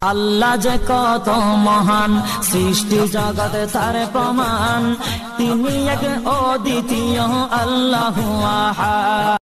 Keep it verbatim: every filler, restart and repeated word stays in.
আল্লাহ যে কত মহান, সৃষ্টি জগতে তার প্রমাণ, তিনি এক অদ্বিতীয় আল্লাহু আহাদ।